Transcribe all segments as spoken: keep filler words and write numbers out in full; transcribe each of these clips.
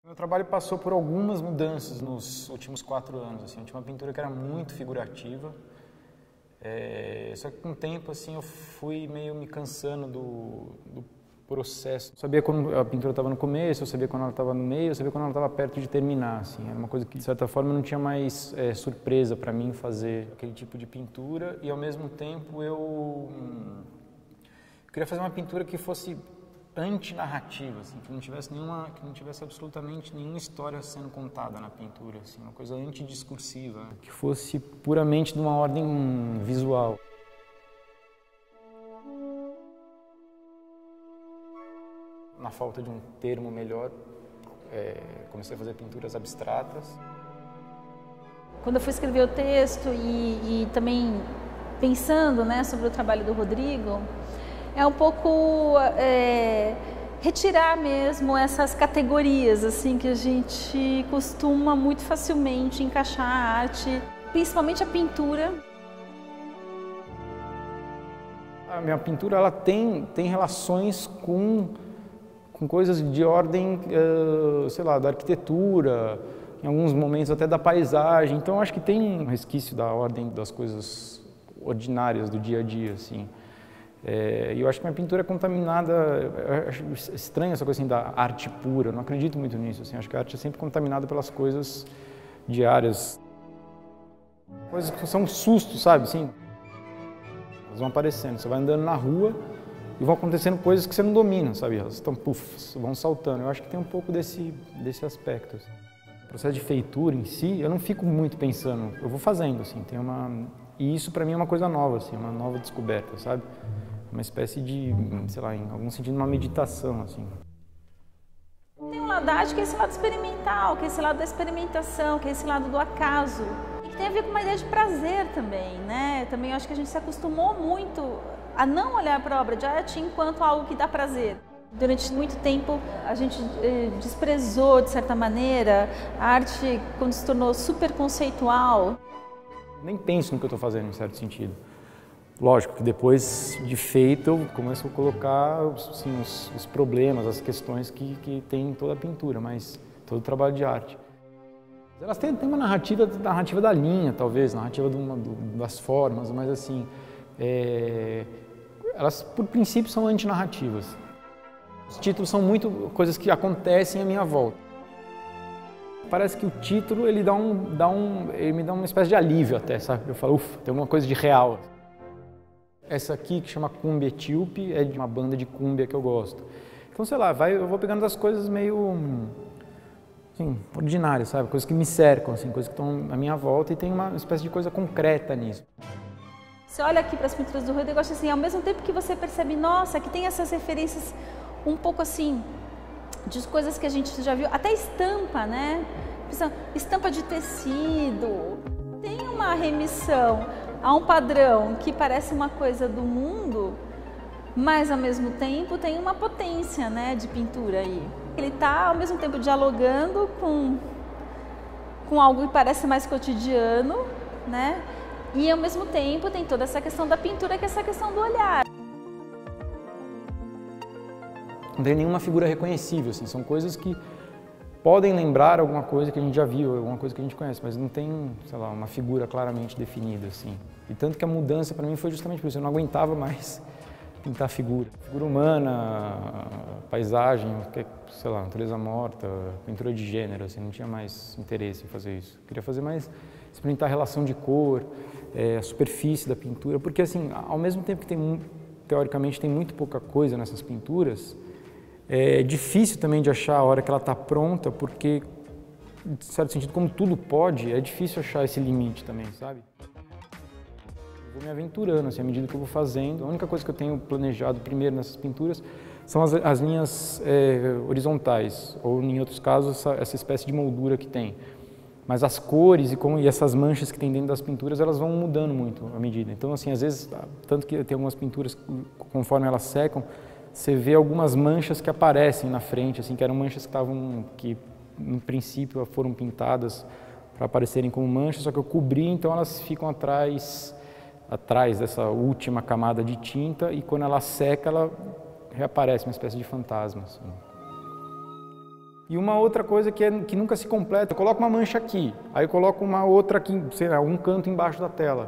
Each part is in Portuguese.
Meu trabalho passou por algumas mudanças nos últimos quatro anos. Assim. Eu tinha uma pintura que era muito figurativa, é, só que com o tempo assim, eu fui meio me cansando do, do processo. Eu sabia quando a pintura estava no começo, eu sabia quando ela estava no meio, eu sabia quando ela estava perto de terminar. Assim. Era uma coisa que, de certa forma, não tinha mais é, surpresa para mim fazer aquele tipo de pintura, e ao mesmo tempo eu, hum, eu queria fazer uma pintura que fosse antinarrativa, assim, que não tivesse nenhuma, que não tivesse absolutamente nenhuma história sendo contada na pintura, assim, uma coisa antidiscursiva, que fosse puramente de uma ordem visual. Na falta de um termo melhor, é, comecei a fazer pinturas abstratas. Quando eu fui escrever o texto e, e também pensando, né, sobre o trabalho do Rodrigo, é um pouco é, retirar mesmo essas categorias assim que a gente costuma muito facilmente encaixar a arte, principalmente a pintura. A minha pintura ela tem, tem relações com, com coisas de ordem, uh, sei lá, da arquitetura, em alguns momentos até da paisagem. Então acho que tem um resquício da ordem das coisas ordinárias do dia a dia, assim. É, e eu acho que minha pintura é contaminada, eu acho estranho essa coisa assim da arte pura, eu não acredito muito nisso, assim, acho que a arte é sempre contaminada pelas coisas diárias, coisas que são sustos, sabe, assim, elas vão aparecendo, você vai andando na rua e vão acontecendo coisas que você não domina, sabe, elas estão, puff, vão saltando, eu acho que tem um pouco desse, desse aspecto. Assim. O processo de feitura em si, eu não fico muito pensando, eu vou fazendo, assim, tem uma, e isso para mim é uma coisa nova, assim, uma nova descoberta, sabe. Uma espécie de, sei lá, em algum sentido, uma meditação, assim. Tem um lado da arte que é esse lado experimental, que é esse lado da experimentação, que é esse lado do acaso. E que tem a ver com uma ideia de prazer também, né? Também eu acho que a gente se acostumou muito a não olhar para a obra de arte enquanto algo que dá prazer. Durante muito tempo a gente eh, desprezou, de certa maneira, a arte quando se tornou super conceitual. Nem penso no que eu estou fazendo, em certo sentido. Lógico que depois de feito eu começo a colocar assim, os, os problemas, as questões que, que tem em toda a pintura, mas todo o trabalho de arte. Elas têm, têm uma narrativa, narrativa da linha, talvez, narrativa de uma, do, das formas, mas assim, é, elas por princípio são antinarrativas. Os títulos são muito coisas que acontecem à minha volta. Parece que o título ele dá um, dá um, ele me dá uma espécie de alívio até, sabe? Eu falo, ufa, tem alguma coisa de real. Essa aqui, que chama Cumbia Etíope, é de uma banda de cúmbia que eu gosto. Então, sei lá, vai, eu vou pegando as coisas meio assim, ordinárias, sabe? Coisas que me cercam, assim, coisas que estão à minha volta e tem uma espécie de coisa concreta nisso. Você olha aqui para as pinturas do Rodrigo, eu acho assim, ao mesmo tempo que você percebe, nossa, que tem essas referências um pouco assim, de coisas que a gente já viu, até estampa, né? Estampa de tecido, tem uma remissão a um padrão que parece uma coisa do mundo, mas ao mesmo tempo tem uma potência, né, de pintura aí. Ele está ao mesmo tempo dialogando com, com algo que parece mais cotidiano, né, e ao mesmo tempo tem toda essa questão da pintura, que é essa questão do olhar. Não tem nenhuma figura reconhecível, assim, são coisas que podem lembrar alguma coisa que a gente já viu, alguma coisa que a gente conhece, mas não tem, sei lá, uma figura claramente definida, assim. E tanto que a mudança para mim foi justamente por isso, eu não aguentava mais pintar figura. Figura humana, paisagem, sei lá, natureza morta, pintura de gênero, assim, não tinha mais interesse em fazer isso. Eu queria fazer mais, experimentar a relação de cor, é, a superfície da pintura, porque assim, ao mesmo tempo que tem, teoricamente, tem muito pouca coisa nessas pinturas, é difícil também de achar a hora que ela está pronta, porque, de certo sentido, como tudo pode, é difícil achar esse limite também, sabe? Eu vou me aventurando, assim, à medida que eu vou fazendo. A única coisa que eu tenho planejado primeiro nessas pinturas são as, as linhas é, horizontais, ou em outros casos, essa, essa espécie de moldura que tem. Mas as cores e, como, e essas manchas que tem dentro das pinturas, elas vão mudando muito à medida. Então, assim, às vezes, tanto que tem algumas pinturas, conforme elas secam, você vê algumas manchas que aparecem na frente, assim, que eram manchas que estavam, que no princípio foram pintadas para aparecerem como manchas, só que eu cobri, então elas ficam atrás, atrás dessa última camada de tinta, e quando ela seca, ela reaparece, uma espécie de fantasma, assim. E uma outra coisa que, é, que nunca se completa, eu coloco uma mancha aqui, aí eu coloco uma outra aqui, sei lá, um canto embaixo da tela.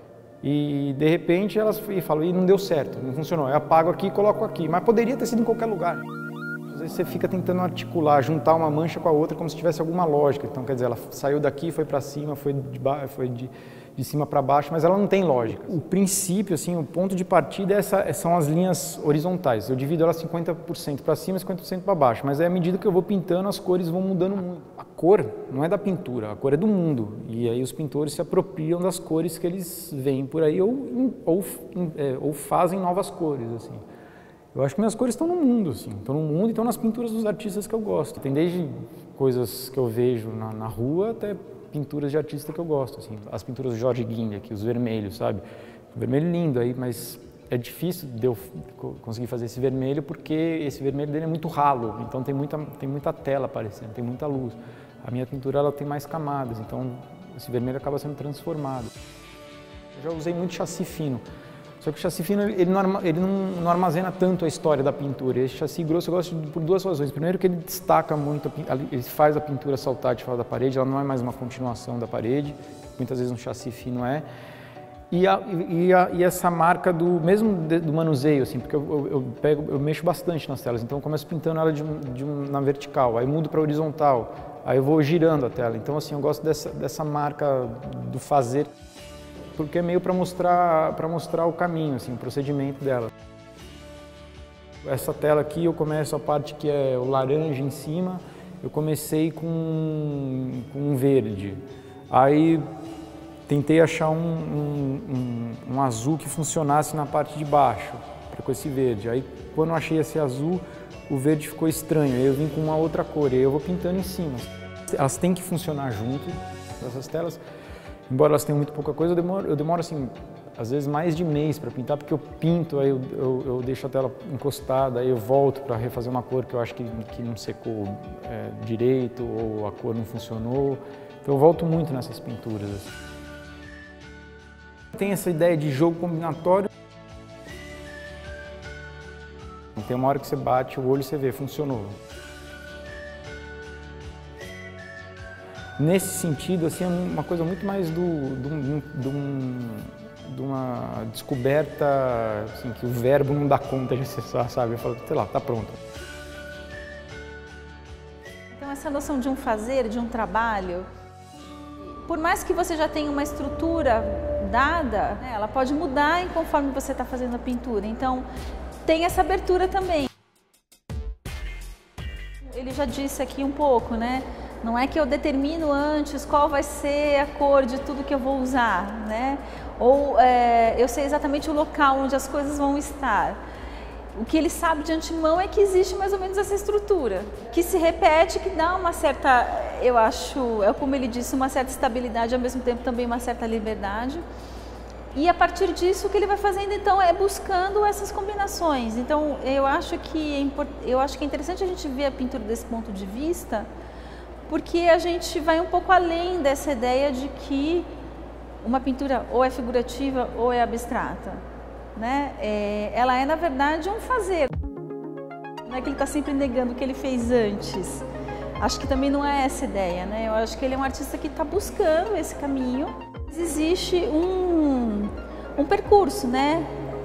E de repente elas falam, e não deu certo, não funcionou. Eu apago aqui e coloco aqui, mas poderia ter sido em qualquer lugar. Às vezes você fica tentando articular, juntar uma mancha com a outra como se tivesse alguma lógica. Então, quer dizer, ela saiu daqui, foi para cima, foi de, foi de, de cima para baixo, mas ela não tem lógica. O princípio, assim, o ponto de partida é essa, são as linhas horizontais. Eu divido elas cinquenta por cento para cima e cinquenta por cento para baixo, mas é à medida que eu vou pintando, as cores vão mudando muito. A cor não é da pintura, a cor é do mundo. E aí os pintores se apropriam das cores que eles veem por aí ou, ou, ou fazem novas cores, assim. Eu acho que minhas cores estão no mundo, assim, estão no mundo e estão nas pinturas dos artistas que eu gosto. Tem desde coisas que eu vejo na, na rua até pinturas de artista que eu gosto, assim. As pinturas do Jorge Guindo aqui, os vermelhos, sabe? O vermelho lindo aí, mas é difícil de eu conseguir fazer esse vermelho porque esse vermelho dele é muito ralo, então tem muita, tem muita tela aparecendo, tem muita luz. A minha pintura ela tem mais camadas, então esse vermelho acaba sendo transformado. Eu já usei muito chassi fino. Só que o chassi fino ele, não, ele não, não armazena tanto a história da pintura. Esse chassi grosso eu gosto de, por duas razões. Primeiro que ele destaca muito, ele faz a pintura saltar de fora da parede, ela não é mais uma continuação da parede, muitas vezes um chassi fino é. E, a, e, a, e essa marca do mesmo do manuseio, assim, porque eu, eu, eu, pego, eu mexo bastante nas telas, então eu começo pintando ela de, de um, na vertical, aí mudo para horizontal, aí eu vou girando a tela. Então assim, eu gosto dessa, dessa marca do fazer, porque é meio para mostrar, para mostrar o caminho, assim, o procedimento dela. Essa tela aqui eu começo a parte que é o laranja em cima, eu comecei com, com um verde, aí tentei achar um, um, um, um azul que funcionasse na parte de baixo, com esse verde. Aí quando eu achei esse azul, o verde ficou estranho, aí eu vim com uma outra cor, aí eu vou pintando em cima. Elas têm que funcionar junto, essas telas. Embora elas tenham muito pouca coisa, eu demoro, eu demoro assim, às vezes mais de mês para pintar, porque eu pinto, aí eu, eu, eu deixo a tela encostada, aí eu volto para refazer uma cor que eu acho que, que não secou é, direito, ou a cor não funcionou. Então eu volto muito nessas pinturas. Assim. Tem essa ideia de jogo combinatório. Tem uma hora que você bate o olho e você vê, funcionou. Nesse sentido, assim, é uma coisa muito mais do, do, do, do, de uma descoberta, assim, que o verbo não dá conta de acessar, sabe? Eu falo, sei lá, tá pronto. Então essa noção de um fazer, de um trabalho, por mais que você já tenha uma estrutura dada, né, ela pode mudar em conforme você está fazendo a pintura. Então tem essa abertura também. Ele já disse aqui um pouco, né? Não é que eu determino antes qual vai ser a cor de tudo que eu vou usar, né? Ou é, eu sei exatamente o local onde as coisas vão estar. O que ele sabe de antemão é que existe mais ou menos essa estrutura, que se repete, que dá uma certa, eu acho, é como ele disse, uma certa estabilidade, ao mesmo tempo também uma certa liberdade. E a partir disso o que ele vai fazendo então é buscando essas combinações. Então eu acho que é, import... eu acho que é interessante a gente ver a pintura desse ponto de vista, porque a gente vai um pouco além dessa ideia de que uma pintura ou é figurativa ou é abstrata, né? É, ela é, na verdade, um fazer. Não é que ele está sempre negando o que ele fez antes. Acho que também não é essa ideia, né? Eu acho que ele é um artista que está buscando esse caminho. Existe um, um percurso, né?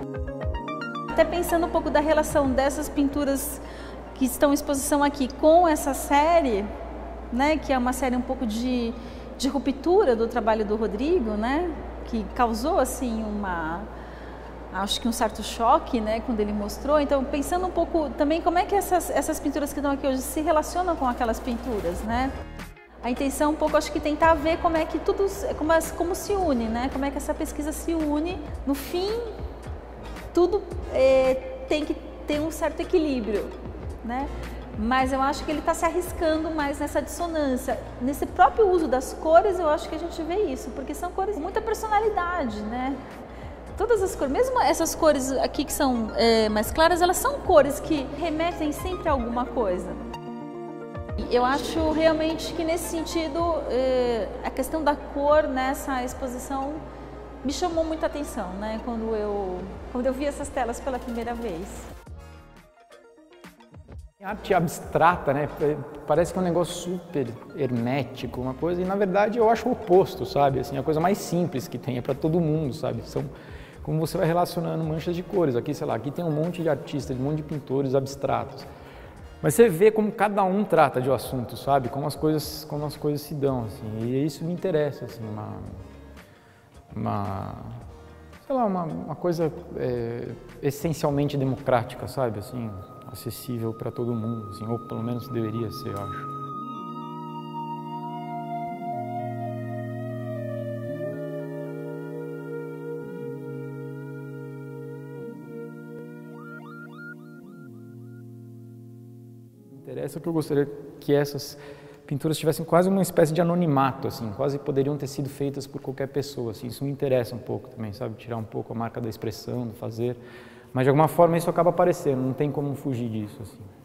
Até pensando um pouco da relação dessas pinturas que estão em exposição aqui com essa série, né, que é uma série um pouco de, de ruptura do trabalho do Rodrigo, né, que causou assim uma, acho que um certo choque, né, quando ele mostrou. Então pensando um pouco também como é que essas, essas pinturas que estão aqui hoje se relacionam com aquelas pinturas, né? A intenção um pouco acho que tentar ver como é que tudo, como, como se une, né, como é que essa pesquisa se une. No fim, tudo é, tem que ter um certo equilíbrio, né? Mas eu acho que ele está se arriscando mais nessa dissonância. Nesse próprio uso das cores, eu acho que a gente vê isso, porque são cores com muita personalidade, né? Todas as cores, mesmo essas cores aqui que são é, mais claras, elas são cores que remetem sempre a alguma coisa. Eu acho realmente que nesse sentido, é, a questão da cor nessa exposição me chamou muita atenção, né? Quando eu, quando eu vi essas telas pela primeira vez. Arte abstrata, né? Parece que é um negócio super hermético, uma coisa, e na verdade eu acho o oposto, sabe? Assim, a coisa mais simples que tem, é para todo mundo, sabe? São como você vai relacionando manchas de cores. Aqui, sei lá, aqui tem um monte de artistas, um monte de pintores abstratos. Mas você vê como cada um trata de um assunto, sabe? Como as coisas, como as coisas se dão, assim. E isso me interessa, assim, uma, uma sei lá, uma, uma coisa é, essencialmente democrática, sabe? Assim, acessível para todo mundo, assim, ou pelo menos deveria ser, eu acho. Interessa que eu gostaria que essas pinturas tivessem quase uma espécie de anonimato, assim, quase poderiam ter sido feitas por qualquer pessoa, assim, isso me interessa um pouco também, sabe? Tirar um pouco a marca da expressão, do fazer. Mas de alguma forma isso acaba aparecendo, não tem como fugir disso, assim.